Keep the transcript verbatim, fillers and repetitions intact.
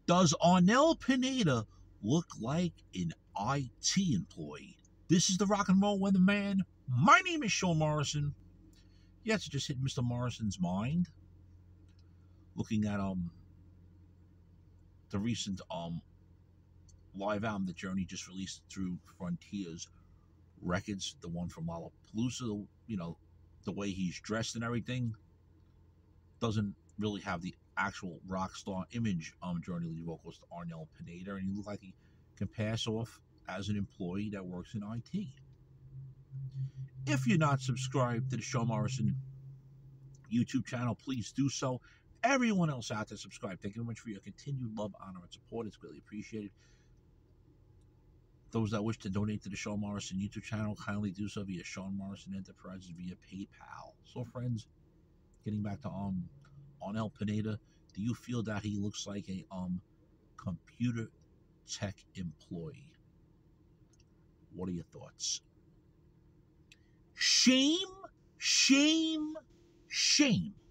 Does Arnel Pineda look like an I T employee? This is the Rock and Roll Weatherman. My name is Sean Morrison. Yes, it just hit Mister Morrison's mind. Looking at um the recent um live album that Journey just released through Frontiers Records, the one from Lollapalooza, you know, the way he's dressed and everything doesn't really have the actual rock star image um Journey lead vocalist Arnel Pineda, and he looks like he can pass off as an employee that works in I T. If you're not subscribed to the Sean Morrison YouTube channel, please do so. Everyone else out there, subscribe. Thank you very much for your continued love, honor, and support. It's greatly appreciated. Those that wish to donate to the Sean Morrison YouTube channel, kindly do so via Sean Morrison Enterprises via PayPal. So, friends, getting back to um Arnel Pineda, do you feel that he looks like a um computer tech employee? What are your thoughts? Shame, shame, shame